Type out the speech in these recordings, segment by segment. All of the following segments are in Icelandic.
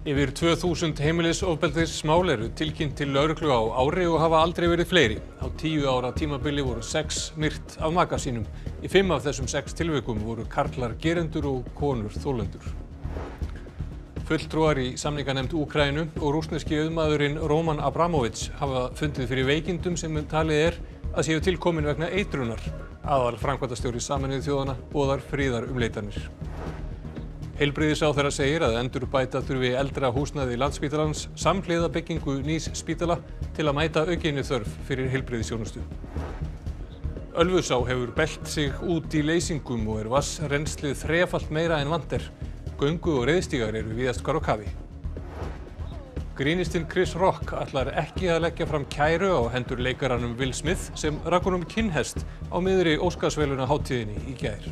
Yfir 2000 heimilisofbeldismál eru tilkynnt til lögreglu á ári og hafa aldrei verið fleiri. Á 10 ára tímabili voru 6 myrt af maka sínum. Í 5 af þessum 6 tilvikum voru karlar gerendur og konur þolendur. Fulltrúar í samninganefnd Úkraínu og rússneski auðmaðurinn Roman Abramovich hafa fundið fyrir veikindum sem talið að séu tilkomin vegna eitrunar. Aðal framkvæmdastjóri Sameinuðu þjóðanna boðar friðarumleitanir. Heilbrigðisráðherra segir að endurbæta þurfi eldra húsnæði Landspítalans samhliða byggingu nýs spítala til að mæta aukinni þörf fyrir heilbrigðisþjónustu. Ölfusá hefur bellt sig út í leysingum og vatnsrennslið þrefalt meira en vant er. Göngu og reiðstígar eru víðast hvar á kafi. Grínistinn Chris Rock ætlar ekki að leggja fram kæru á hendur leikaranum Will Smith sem rak honum kinnhest á miðri Óskarsverðlaunahátíðinni í gær.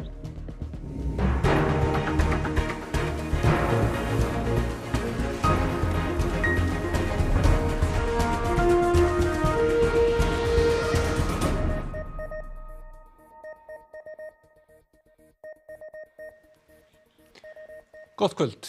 Gott kvöld.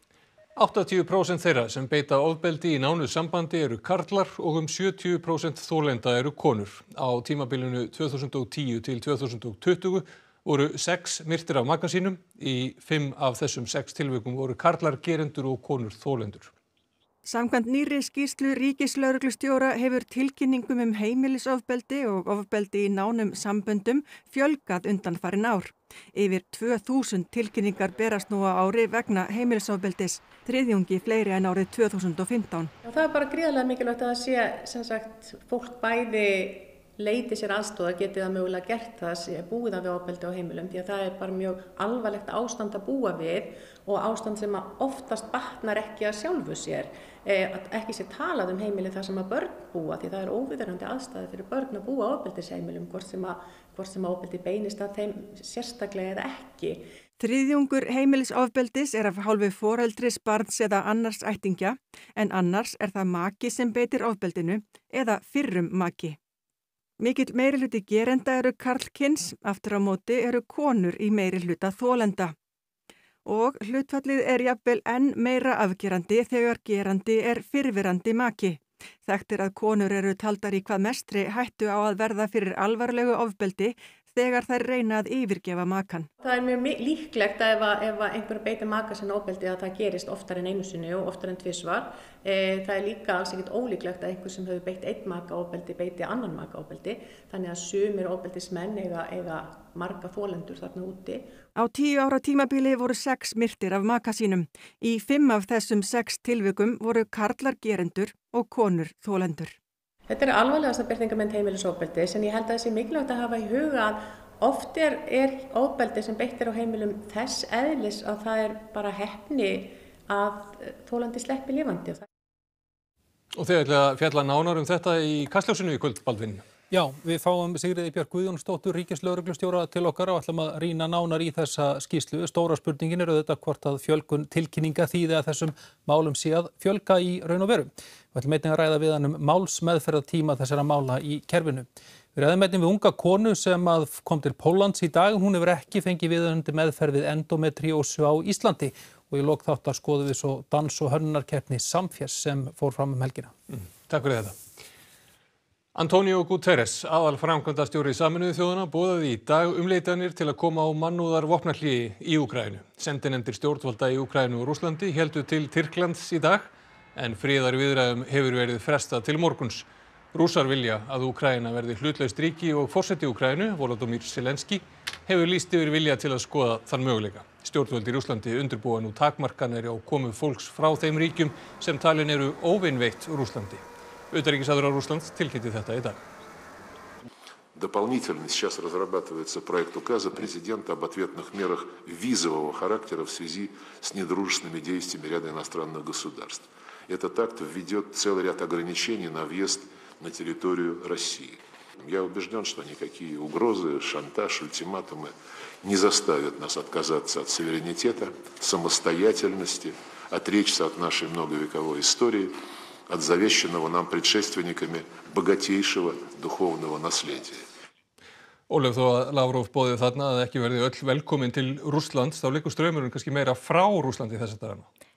80% þeirra sem beita ofbeldi í nánu sambandi eru karlar og 70% þolenda eru konur. Á tímabilinu 2010 til 2020 voru 6 myrtir af maka sínum. Í 5 af þessum 6 tilvikum voru karlar gerendur og konur þolendur. Samkvæmt nýrri skýrslu ríkislögreglustjóra hefur tilkynningum heimilisofbeldi og ofbeldi í nánum samböndum fjölgað undanfarin ár. Yfir 2000 tilkynningar berast nú á ári vegna heimilisofbeldis, þriðjungi fleiri en árið 2015. Það bara gríðarlega mikilvægt að það sé, sem sagt, fólk bæði leiti sér aðstoðar, geti það mögulega gert það, búið við ofbeldi á heimilum, því að það er bara mjög alvarlegt ástand að búa við og ástand sem að oftast batnar ekki að sjálfu sér. Að ekki sé talað heimili þar sem að börn búa, því það er óviðunandi aðstæður fyrir börn að búa á ofbeldisheimilum, hvort sem ofbeldi beinist að þeim sérstaklega eða ekki. Þriðjungur heimilisofbeldis er af hálfu foreldris, barns eða annars ættingja, en annars er það maki sem beitir ofbeldinu eða fyrrum maki. Mikill meirihluti gerenda eru karlkyns, aftur á móti eru konur í meirihluta þolenda. Og hlutfallið er jafnvel enn meira afgerandi þegar gerandi er fyrrverandi maki. Þekkt er að konur eru taldar í hvað mestri hættu á að verða fyrir alvarlegu ofbeldi þegar þær reyna að yfirgefa makan. Það er mjög líklegt að ef einhver beitir maka sinna ofbeldi að það gerist oftar en einu sinni og oftar en tvisvar. Það er líka alls ekkert ólíklegt að einhver sem hefur beitt einn maka ofbeldi beiti annan maka ofbeldi. Þannig að sumir ofbeldismenn eiga marga þolendur þarna úti. Á 10 ára tímabili voru 6 myrtir af maka sínum. Í 5 af þessum 6 tilvikum voru karlar gerendur og konur þolendur. Þetta er alvarlegasta birtingarmynd heimilisofbeldis, en ég held að það sé mikilvægt að hafa í huga að oft er ofbeldi sem beitt er á heimilum þess eðlis að það er bara heppni að þolandi sleppi lifandi. Og þið ætla að fjalla nánar þetta í Kastljósinu í kvöld, Baldvin. Já, við fáum Sigríði Björk Guðjónsdóttur ríkislögreglustjóra til okkar og ætlum að rýna nánar í þessa skýrslu. Stóra spurningin er auðvitað hvort að fjölgun tilkynninga þýði að þessum málum sé að fjölga í raun og veru. Við ætlum einnig að ræða við hann málsmeðferðartíma þessara mála í kerfinu. Við ræðum einnig við unga konu sem kom til Póllands í dag. Hún hefur ekki fengið viðeigandi meðferð við endómetríósu á Íslandi og í lok þáttar skoðum við svo dans- og hönnunarkeppni Samfés sem fór fram helgina. Takk fyrir þetta. Antonio Guterres, aðalframkvæmdastjóri Sameinuðu þjóðanna, boðaði í dag umleitanir til að koma á mannúðar vopnahléi í Úkraínu. Sendinefndir stjórnvalda í Úkraínu og Rússlandi héldu til Tyrklands í dag, en friðarviðræðum hefur verið frestað til morguns. Rússar vilja að Úkraína verði hlutlaust ríki og forseti Úkraínu, Volodymyr Zelensky, hefur lýst yfir vilja til að skoða þann möguleika. Stjórnvöld í Rússlandi undirbúa nú takmarkanir á komu fólks frá þeim ríkjum sem talin eru óvinveitt Rússlandi. Utanríkisráðherra Рússlands tilkynnti þetta í dag. Дополнительно сейчас разрабатывается проект указа президента об ответных мерах визового характера в связи с недружественными действиями ряда иностранных государств. Этот акт введет целый ряд ограничений на въезд на территорию России. Я убежден, что никакие угрозы, шантаж, ультиматумы не заставят нас отказаться от суверенитета, самостоятельности, отречься от нашей многовековой истории, от завещанного нам предшественниками богатейшего духовного наследия. Ólöf, þó að Lavrov boðið þarna að ekki verði öll velkomin til Rússlands, þá liggur straumurinn kannski meira frá Rússlandi þessa dagana.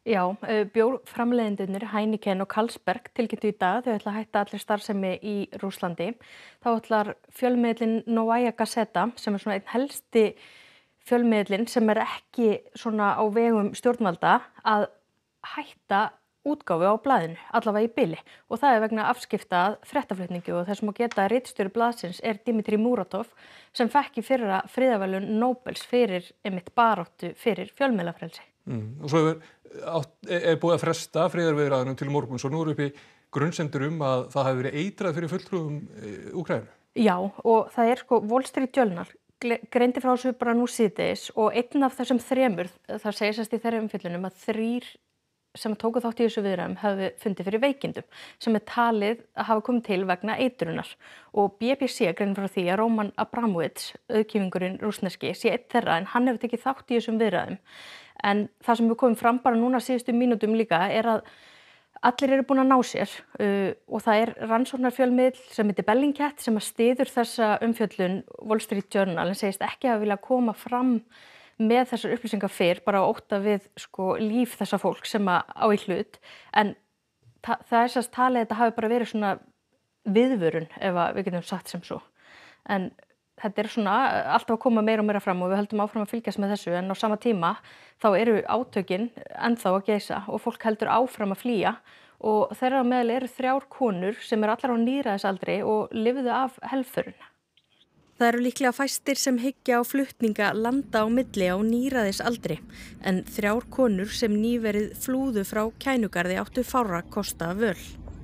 Já, bjórframleiðendurnir Heineken og Carlsberg tilkynntu í dag þau ætla að hætta allir starfsemi í Rússlandi. Þá ætlar fjölmiðillinn Novaya Gazeta, sem svona einn helsti fjölmiðillinn sem ekki svona á vegum stjórnvalda, að hætta útgáfu á blaðinu, allavega í bili. Og það vegna afskipta að fréttaflutningi og þess má geta að ritstjóri blaðsins Dmitri Muratov sem fekk í fyrra friðarverðlaun Nóbels fyrir einmitt baráttu fyrir fjölmiðlafrelsi. Og svo búið að fresta friðarviðræðunum til morguns og nú uppi grunnsemdir að það hafi verið eitrað fyrir fulltrúum Úkraínu. Já, og það Wall Street Journal greindi frá þessu bara nú síðdegis og einn af þessum þremur, það segist í þeirra umfjöllunum að 3 sem tóku þátt í þessu viðræðum hafi fundið fyrir veikindum sem talið að hafa komið til vegna eitrunar og BBC greinir frá því að Roman Abramovich, auðkýfingurinn rússneski, sé einn þeirra en hann hefur tekið þátt í þessum viðræðum. En það sem við komum fram bara núna síðustu mínútum líka að allir eru búin að ná sér og það rannsóknarfjölmiðill sem heitir Bellingcat sem styður þessa umfjöllun Wall Street Journal en segist ekki að vilja koma fram með þessar upplýsingar fyrr bara á ótta við líf þessa fólk sem á í hlut en það sérst talið að þetta hafi bara verið svona viðvörun ef við getum sagt sem svo en þetta svona alltaf að koma meira og meira fram og við höldum áfram að fylgjast með þessu en á sama tíma þá eru átökin ennþá að geisa og fólk heldur áfram að flýja og þeirra á meðal eru 3 konur sem allar á níræðisaldri og lifðu af helförun. Það eru líklega fæstir sem hyggja á flutninga landa á milli á níræðisaldri en 3 konur sem nýverið flúðu frá Kænugarði áttu fárra kosta völ.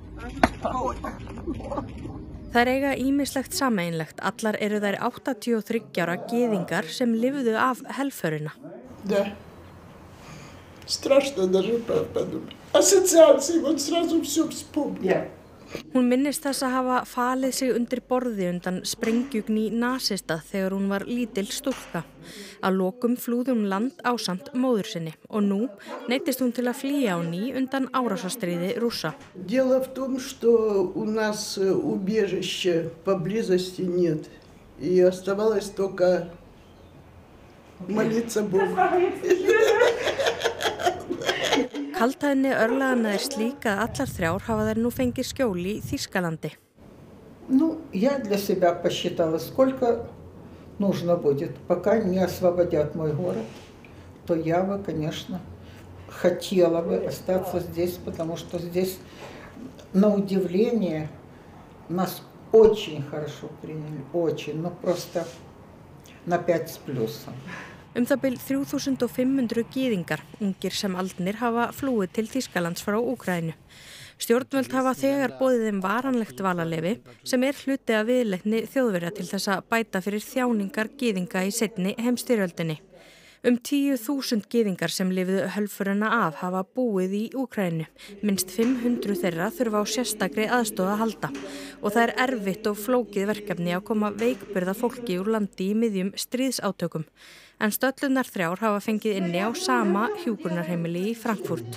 Þær eiga ýmislegt sameiginlegt. Allar eru þær 83 ára gyðingar sem lifðu af helförina. Да. Страшно даже подумать. Ассоциации, вот сразу все вспомнил. Hún minnist þess að hafa falið sig undir borði undan sprengjugn í nasista þegar hún var lítil stúlka. Að lokum flúði hún land ásamt móður sinni og nú neyddist hún til að flýja á ný undan árásarstríði Rússa. Дело в том, что у нас убежища поблизости нет. И оставалось только молиться Богу. Kaldhæðni örlaganna slík að allar 3 hafa þær nú fengið skjól í Þýskalandi. Ну, я для себя посчитала, сколько нужно будет, пока не освободят мой город, то я бы, конечно, хотела бы остаться здесь, потому что здесь, на удивление, нас очень хорошо приняли, очень, ну просто на 5 с плюсом. Það bil 3500 gyðingar, ungir sem aldnir, hafa flúið til Þýskalands frá Úkraínu. Stjórnvöld hafa þegar boðið þeim varanlegt dvalarleyfi sem hluti af viðleitni Þjóðverja til þess að bæta fyrir þjáningar gyðinga í seinni heimsstyrjöldinni. 10.000 gyðingar sem lifðu hölfurina af hafa búið í Úkraínu. Minnst 500 þeirra þurfa á sérstakri aðstoð að halda og það erfitt og flókið verkefni að koma veikburða fólki úr landi í miðjum stríðsátökum. En stöllurnar 3 hafa fengið inni á sama hjúkrunarheimili í Frankfurt.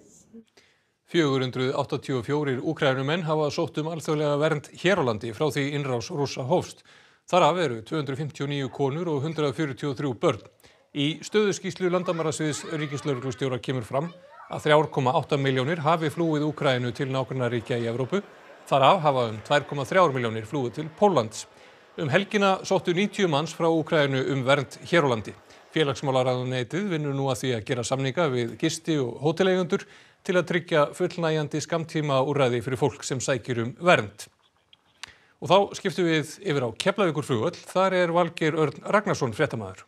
484 Úkraínumenn hafa sótt alþjóðlega vernd hér á landi frá því innrás Rússa hófst. Þar af eru 259 konur og 143 börn. Í stöðuskýrslu landamærasviðs ríkislögreglustjóra kemur fram að 3,8 milljónir hafi flúið Úkraínu til nágrannaríkja í Evrópu. Þar af hafa 2,3 milljónir flúið til Póllands. Helgina sóttu 90 manns frá Úkraínu vernd hér á landi. Félagsmálaráðuneytið vinnur nú að því að gera samninga við gisti- og hóteleigendur til að tryggja fullnægjandi skammtíma úrræði fyrir fólk sem sækir vernd. Og þá skiptum við yfir á Keflavíkurflugvöll. Þar Valgeir Örn Ragnarsson fréttamaður.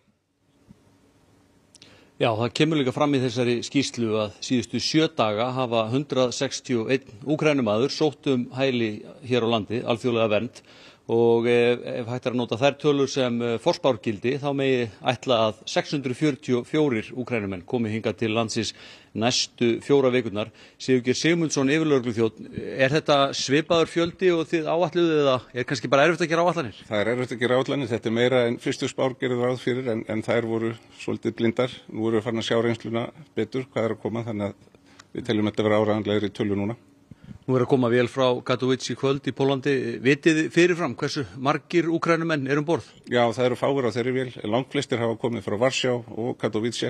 Já, það kemur líka fram í þessari skýrslu að síðustu 7 daga hafa 161 Úkraínumaður sótt hæli hér á landi, alþjóðlega vernd. Og ef hægt að nota þær tölur sem forspárgildi þá megi ætla að 644 Úkraínumenn komi hingað til landsins næstu 4 vikurnar. Sigurgeir Sigmundsson, yfirlögregluþjónn, þetta svipaður fjöldi og þið áætluðuð eða kannski bara erfitt að gera áætlanir? Það erfitt að gera áætlanir, þetta meira en fyrstu spár gerðu ráð fyrir en þær voru svolítið blindar. Nú voru við farin að sjá reynsluna betur hvað að koma þannig að við teljum þetta vera áreiðanlegri tölu núna. Nú að koma vel frá Katowice í kvöld í Pólandi. Vitið fyrirfram hversu margir Úkraínumenn borð? Já, það eru fáir á þeirri vél. Langflestir hafa komið frá Varsjá og Katowice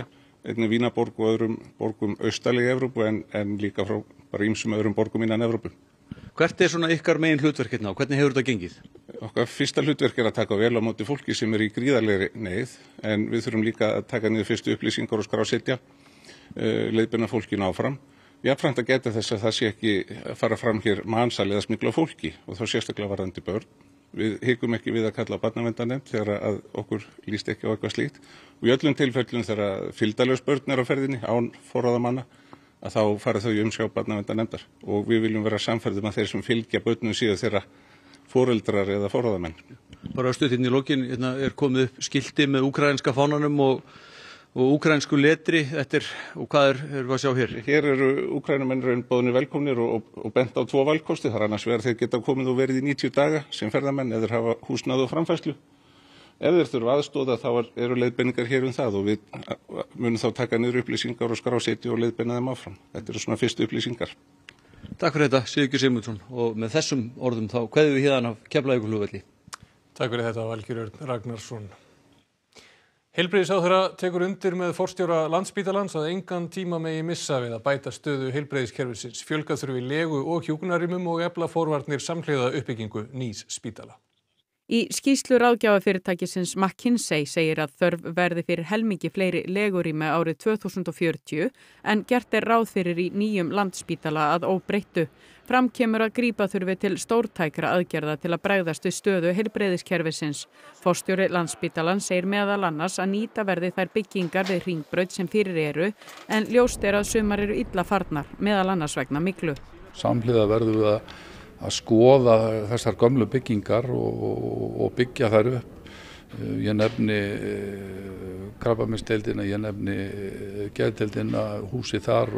einnig Vínaborg og öðrum borgum austarlega í Evrópu en líka frá bara ýmsum öðrum borgum innan Evrópu. Hvert er svona ykkar megin hlutverk hérna og hvernig hefur þetta gengið? Okkar fyrsta hlutverk er að taka vel á móti fólki sem í gríðarlegri neyð, en við þurfum líka að taka niður fyrstu upplýsingar og skrásetja, leiðbeina fólkinu áfram. Jafnframt að geta þess að það sé ekki að fara fram hér mansal eða smygla á fólki og þá sérstaklega varðandi börn. Við hikum ekki við að kalla á barnaverndarnefnd þegar að okkur líst ekki á eitthvað slíkt. Og í öllum tilfellum þegar fylgdarlaus börn er á ferðinni án forráðamanna, að þá fara þau umsjá barnaverndarnefndar. Og við viljum vera samferðum að þeir sem fylgja börnum síðan þeirra foreldrar eða forráðamenn. Bara stutt inn í lokin, hérna er komið upp skilti með úkraínska fánanum og úkraínsku letri, og hvað erum við að sjá hér? Hér eru úkraínumenn boðnir velkomnir og bent á 2 valkosti. Það er annars vegar þeir geta komið og verið í 90 daga sem ferðamenn eða hafa húsnæði og framfærslu. Ef þeir þurfa aðstoða þá eru leiðbeiningar hér það og við munum þá taka niður upplýsingar og skrásetja og leiðbeina þeim áfram. Þetta eru svona fyrstu upplýsingar. Takk fyrir þetta, Sigurður Sigmundsson, og með þessum orðum þá kveðum við héðan af Keflavíkurflugvelli. Takk fyrir þetta, Valgeir Örn Ragnarsson. Heilbrigðisráðherra tekur undir með forstjóra Landspítalans að engan tíma megi missa við að bæta stöðu heilbrigðiskerfisins, fjölga þurfi legu og hjúkrunarrýmum og efla forvarnir samhliða uppbyggingu nýs spítala. Í skýrslu ráðgjafafyrirtækisins McKinsey segir að þörf verði fyrir helmingi fleiri legurými árið 2040 en gert er ráð fyrir í nýjum Landspítala að óbreyttu. Fram kemur að grípa þurfi til stórtækra aðgerða til að bregðast við stöðu heilbrigðiskerfisins. Forstjóri Landspítalans segir meðal annars að nýta verði þær byggingar við Hringbraut sem fyrir eru en ljóst er að sumar eru illa farnar, meðal annars vegna myglu. Samhliða verðum við að skoða þessar gömlu byggingar og byggja þær upp. Ég nefni krabbameinsdeildina, ég nefni geðdeildina, húsi þar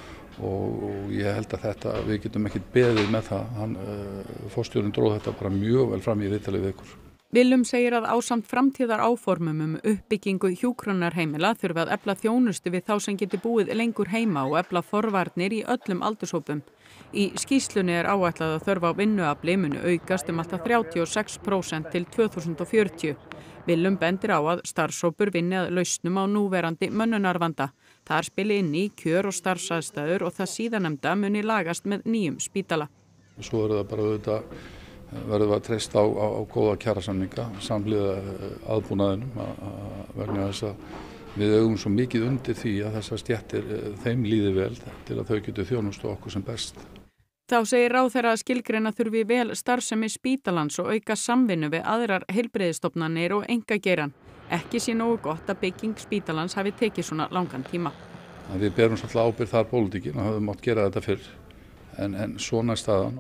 og ég held að við getum ekkert beðið með það. Forstjórinn dróð þetta bara mjög vel fram í viðtali við ykkur. Willum segir að ásamt framtíðar áformum uppbyggingu hjúkrunarheimila þurfi að efla þjónustu við þá sem geti búið lengur heima og efla forvarnir í öllum aldurshópum. Í skýrslunni er áætlað að þörf á vinnuafli muni aukast alltaf 36% til 2040. Willum bendir á að starfshópur vinni að lausnum á núverandi mönnunarvanda. Þar spili inn í kjör og starfsaðstæður og það síðanemda muni lagast með nýjum spítala. Svo er það bara auðvitað verðum við að treysta á góða kjarasamninga samhliða aðbúnaðinum vegna þess að við augum svo mikið undir því að þessar stéttir þeim líði vel til að þau getur þjónustu okkur sem best. Þá segir ráðherra að skilgreina þurfi vel starfsemi spítalans og auka samvinnu við aðrar heilbrigðisstofnanir og einkageirann. Ekki sé nógu gott að bygging spítalans hafi tekið svona langan tíma. Við berum svolítið ábyrgð þar pólitíkin og höfum mátt gera þetta fyrr en svona er staðan.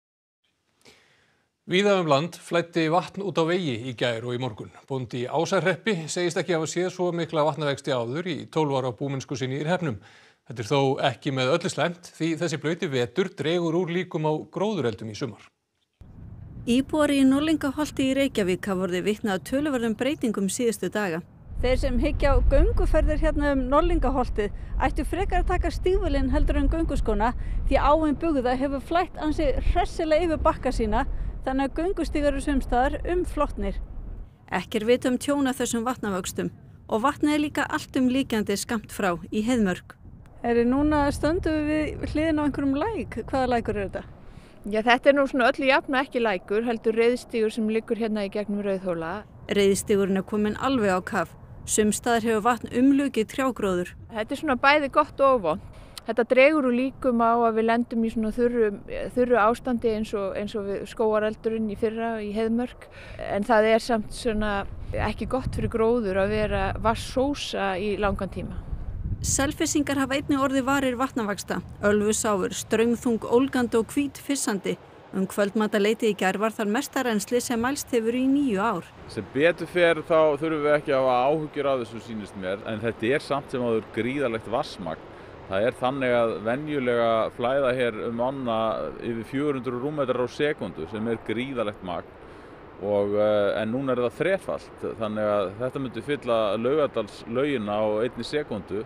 Víða land flæddi vatn út á vegi í gær og í morgun. Bóndi í Ásarhreppi segist ekki hafa séð svo mikla vatnavexti áður í 12 ára búmennsku sinni í hreppnum. Þetta er þó ekki með öllu slæmt því þessi blauti vetur dregur úr líkum á gróðureldum í sumar. Íbúar í Norlingaholti í Reykjavík hafa orðið vitni að töluverðum breytingum síðustu daga. Þeir sem hyggja á gönguferðir hérna Norlingaholtið ættu frekar að taka stígvélin heldur en gönguskóna því áin bugða hefur flætt ansi hressilega yfir bakka sína þannig að göngustígar eru sumstaðar flotnir. Ekki er vitað tjón af þessum vatnavöxtum og vatnið er líka alltumlíkjandi skammt frá í Heiðmörk. Núna stöndum við hliðin á einhverjum læk. Hvaða lækur er þetta? Já, þetta er nú svona öllu jafna ekki lækur, heldur reiðstígur sem liggur hérna í gegnum Rauðhóla. Reiðstígurinn er komin alveg á kaf. Sumstaðar hefur vatn umlukið trjágróður. Þetta er svona bæði gott og vont. Þetta dregur úr líkum á að við lendum í svona þurru ástandi eins og við skógareldurinn í fyrra í Heiðmörk. En það er samt svona ekki gott fyrir gróður að vera vatnssósa í langan tíma. Selfyssingar hafa einnig orðið varir vatnavaxta, ölfusáfur, straumþung, ólgandi og hvítfyssandi. Kvöldmataleiti í gær var þar mesta rennsli sem mælst hefur í 9 ár. Sem betur fer þá þurfum við ekki að hafa áhyggjur af þessu sýnist mér, en þetta er samt sem áður gríðarlegt vatnsmagn. Það er þannig að venjulega flæða hér ána yfir 400 rúmmetrar á sekúndu sem er gríðarlegt magn. En núna er það þrefalt, þannig að þetta myndi fylla Laugardalslaugina á 1 sekúndu.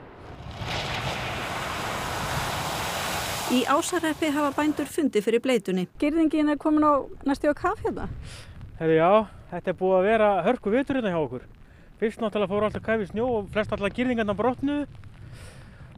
Í Ásarhreppi hafa bændur fundið fyrir bleytunni. Girðingin er komin á næstu á kaf hérna? Já, þetta er búið að vera hörku vetur hérna hjá okkur. Fyrst náttúrulega fór alltaf kaf í snjó og flest alltaf girðingarna brotnuðu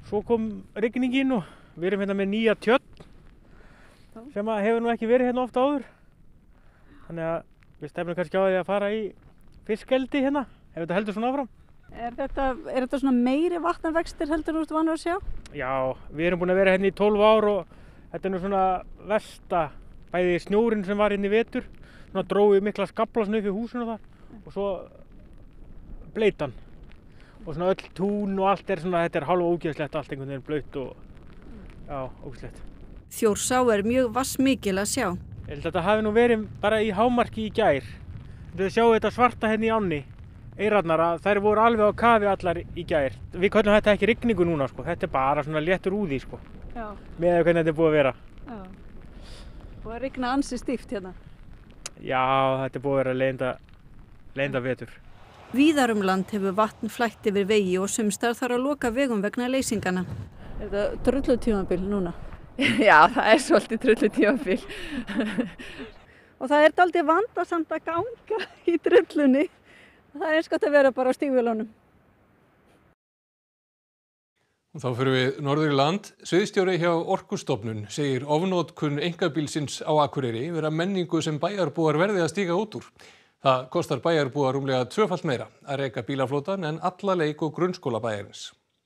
Svo kom rigningin og við erum hérna með nýja tjörn sem hefur nú ekki verið hérna oft áður. Þannig að við stefnum kannski á því að fara í fiskeldi hérna, ef þetta heldur svona áfram. Er þetta svona meiri vatnavextir heldur þú ert vanur að sjá? Já, við erum búin að vera hérna í 12 ár og þetta er nú svona versta, bæði snjórinn sem var hérna í vetur, svona dróði mikla skafla upp í húsinu þar og svo bleytan. Og svona öll tún og allt svona, þetta er hálfa ógeðslegt, allt einhvern veginn blautt og já, ógeðslegt. Þjórsá er mjög vatnsmikil að sjá. Ég held að þetta hafi nú verið bara í hámarki í gær. Þið sjáu þetta svarta hérna í ánni. Eyrarnar að þær voru alveg á kafi allar í gær. Við köllum þetta ekki rigningu núna sko, þetta er bara svona léttur úði sko. Já. Með hvernig þetta er búið að vera. Já. Og að rigna ansi stíft hérna. Já, þetta er búið að vera leiðinda vetur. Víðar land hefur vatn flætt yfir vegi og sumstar þarf að loka vegum vegna leysingana. Er þetta drullutímabil núna? Já, það er svolítið drullutímabil. Og það er dálítið vandasamt að ganga í drullunni. Það er eins gott að vera bara á stígvélunum. Og þá fyrir við norður í land. Sviðsstjóri hjá Orkustofnun segir ofnotkun einkabílsins á Akureyri vera menningu sem bæjarbúar verði að stíga út úr. Það kostar bæjarbúar rúmlega 2-falt meira að reka bílaflotan en alla leik- og grunnskóla bæjarins.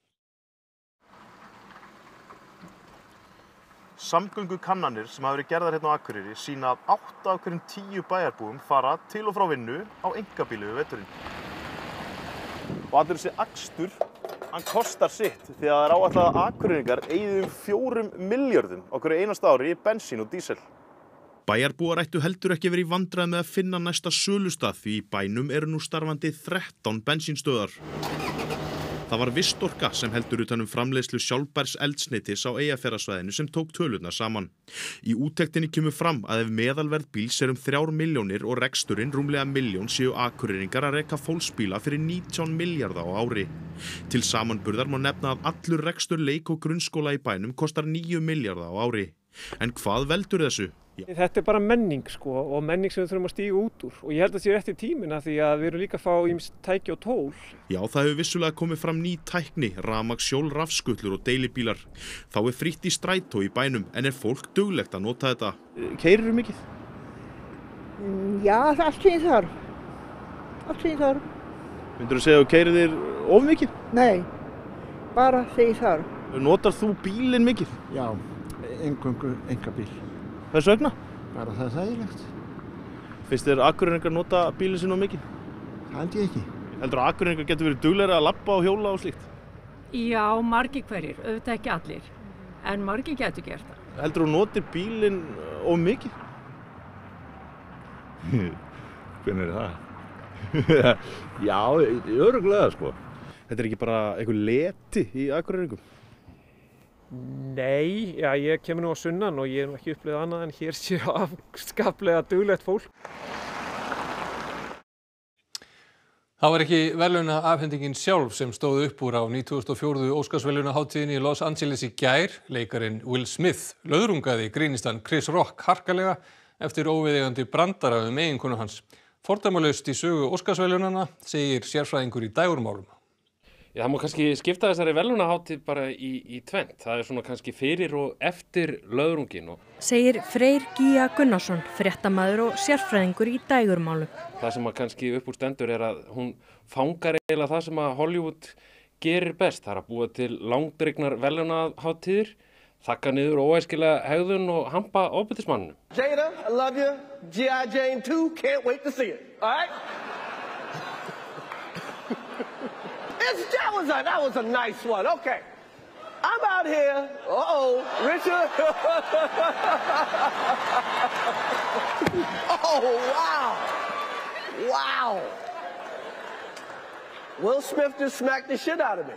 Samgöngukannanir sem hafa verið gerðar hérna á Akureyri sýna að 8 af hverjum 10 bæjarbúum fara til og frá vinnu á einkabíli við veturinn. Og allur þessi akstur, hann kostar sitt því að það er áætlað að Akureyringar eyði 4 milljörðum á hverju einasta ári í bensín og dísel. Bæjarbúar ættu heldur ekki verið í vandræði með að finna næsta sölustað því í bænum eru nú starfandi 13 bensínstöðvar. Það var Vistorka sem heldur utan framleiðslu sjálfbærs eldsneytis á Eyjafjarðarsvæðinu sem tók tölurnar saman. Í úttektinni kemur fram að ef meðalverð bíls er 3 milljónir og reksturinn rúmlega 1 milljón séu Akureyringar að reka fólksbíla fyrir 19 milljarða á ári. Til samanburðar má nefna að allur rekstur leik- og grunnskóla í bænum kostar 9 milljarða á ári. En hvað veldur þessu? Þetta er bara menning sko og menning sem við þurfum að stíga út úr og ég held að það sé rétt í tímina því að við erum líka að fá ýmis tæki og tól. Já, það hefur vissulega komið fram ný tækni, rafmagnshjól, rafskutlur og deilibílar. Þá er frítt í strætó í bænum en er fólk duglegt að nota þetta. Keyrirðu mikið? Já, það er allt sem ég þarf. Allt sem ég þarf. Myndirðu segja að þú keyrir þér of mikið? Nei, bara þegar ég þarf. Notar þú bílinn mikið? Já, eingöngu einkabíl. Hvers vegna? Bara það er þægilegt. Finnst þér Akureyringar nota bílinn sinn of mikið? Það held ég ekki. Heldur að Akureyringar getur verið duglegri að labba og hjóla og slíkt? Já, margir hverjir, auðvitað ekki allir, en margir getur gert það. Heldur þú notir bílinn of mikið? Hvernig er það? Já, örugglega sko. Þetta er ekki bara einhver leti í Akureyringum? Nei, já, ég kemur nú á sunnan og ég hef ekki upplifað annað en hér sé afskaplega duglegt fólk. Það var ekki verðlaunaafhendingin sjálf sem stóð upp úr á 94. Óskarsverðlaunahátíðinni í Los Angeles í gær. Leikarinn Will Smith löðrungaði grínistan Chris Rock harkalega eftir óviðeigandi brandara eiginkonu hans. Fordæmalaust í sögu Óskarsverðlaunanna, segir sérfræðingur í dægurmálum. Já, það má kannski skipta þessari verðlaunahátíð bara í tvennt. Það er svona kannski fyrir og eftir löðrungin. Segir Freyr Gíja Gunnarsson, fréttamaður og sérfræðingur í dægurmálum. Það sem kannski upp úr stendur er að hún fangar eiginlega það sem að Hollywood gerir best. Það er að búa til langdregnar verðlaunahátíðir, þakka niður óæskilega hegðun og hampa ofbeldismanninu. Jada, I love you. G.I. Jane 2, can't wait to see it. All right? That was a nice one. Okay. I'm out here. Richard. Oh, wow. Wow. Will Smith just smacked the shit out of me.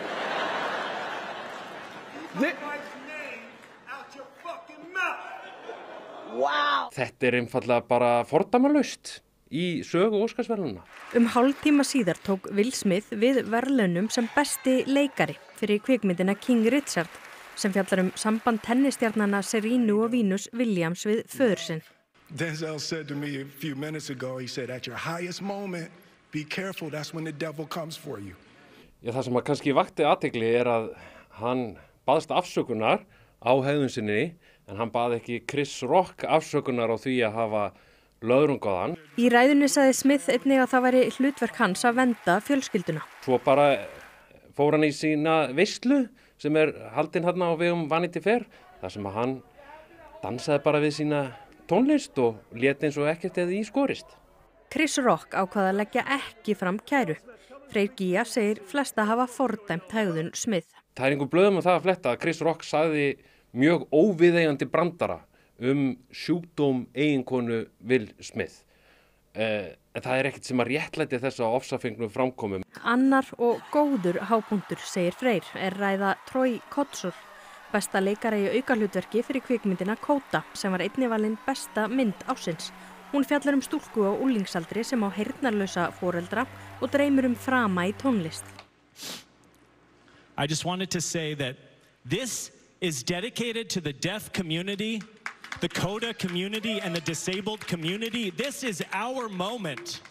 Wow. Þetta er einfallega bara fordæmalaust í sögu Óskarsverðlaunanna. Hálftíma síðar tók Will Smith við verðlaunum sem besti leikari fyrir kvikmyndina King Richard sem fjallar samband tennisstjarnanna Serenu og Venus Williams við föður sinn. Denzel said to me a few minutes ago, he said at your highest moment, be careful, that's when the devil comes for you. Já, það sem kannski vakti athygli er að hann baðst afsökunar á hegðun sinni en hann bað ekki Chris Rock afsökunar á því að hafa löðrungaðan. Í ræðunni sagði Smith einnig að það væri hlutverk hans að vernda fjölskylduna. Svo bara fór hann í sína veislu sem haldin hérna á vegum Vanity Fair þar sem að hann dansaði bara við sína tónlist og lét eins og ekkert eða í skorist. Chris Rock ákvað að leggja ekki fram kæru. Freyr Gíja segir flesta hafa fordæmt hegðun Smith. Það er einhver blöðum að það að fletta að Chris Rock sagði mjög óviðeigandi brandara sjúkdóm eiginkonu Will Smith. En það er ekkert sem að réttlæti þess að ofsafengnu framkomum. Annar og góður hápunktur, segir Freyr, ræða Troy Kotsur, besta leikara í aukahlutverki fyrir kvikmyndina Kóta, sem var einnig valin besta mynd ársins. Hún fjallar stúlku á unglingsaldri sem á heyrnarlausa foreldra og dreymir frama í tónlist. I just wanted to say that this is dedicated to the deaf community, the CODA community and the disabled community. This is our moment.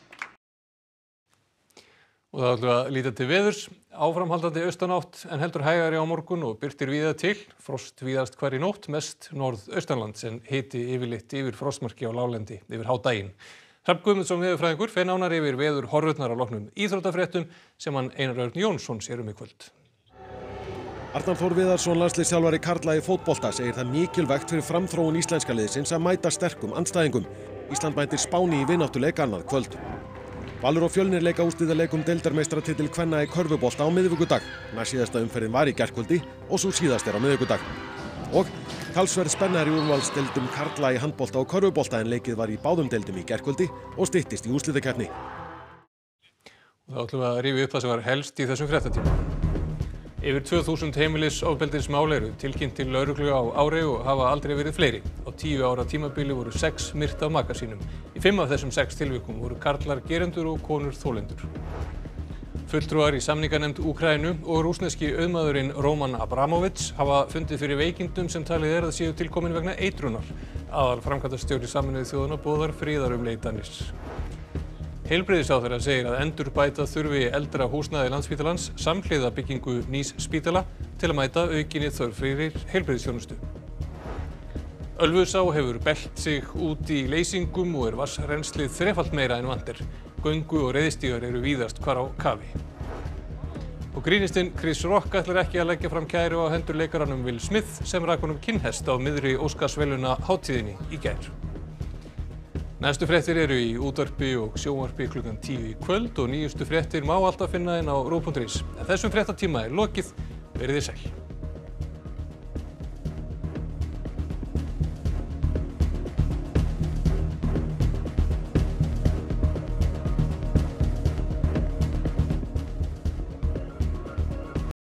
Og það ætlum að líta til veðurs. Áframhaldandi austanátt en heldur hægari á morgun og birtir víða til. Frost víðast hvar í nótt, mest norðaustanlands en hiti yfirleitt yfir frostmarki á láglendi yfir hádaginn. Hrafn Guðmundsson veðurfræðingur fer nánar yfir veður horfurnar á loknum íþróttafréttum sem hann Einar Örn Jónsson sér í kvöld. Arnar Þór Viðarsson, landsliðsþjálfari karla í fótbolta, segir það mikilvægt fyrir framþróun íslenska liðsins að mæta sterkum andstæðingum. Ísland mætir Spáni í vináttuleik annað kvöld. Valur og Fjölnir leika úrslitaleik deildarmeistaratitil kvenna í körfubolta á miðvikudag. Næstsíðasta umferðin var í gærkvöldi og sú síðast á miðvikudag. Og talsverð spenna í úrvalsdeildum karla í handbolta og körfubolta en leikið var í báðum deildum í gærkvöldi og styttist í úrslitakeppni. Þá ætlum við að rífa upp það sem var helst í þessum fréttatíma. Yfir 2000 heimilisofbeldismál eru tilkynnt til lögreglu á ári og hafa aldrei verið fleiri. Á 10 ára tímabili voru 6 myrt af maka sínum. Í 5 af þessum 6 tilvikum voru karlar gerendur og konur þolendur. Fulltrúar í samninganefnd Úkraínu og rússneski auðmaðurinn Roman Abramovich hafa fundið fyrir veikindum sem talið að séu tilkomin vegna eitrunar. Aðalframkvæmdastjóri Sameinuðu þjóðanna boðar friðarumleitanir. Heilbrigðisráðherra segir að endurbæta þurfi eldra húsnæði Landspítalans samhliða byggingu nýs spítala til að mæta aukinni þörf fyrir heilbrigðisþjónustu. Ölfusá hefur bellt sig út í leysingum og vatnsrennslið þrefalt meira en vant er. Göngu og reiðstígar eru víðast hvar á kafi. Og grínistinn Chris Rock ætlar ekki að leggja fram kæru á hendur leikaranum Will Smith sem rak honum kinnhest á miðri Óskarsverðlauna hátíðinni í gær. Næstu fréttir eru í útvarpi og sjónvarpi klukkan 10 í kvöld og nýjustu fréttir má alltaf finna inn á ruv.is. Þessum fréttatíma er lokið. Verið þið sæl.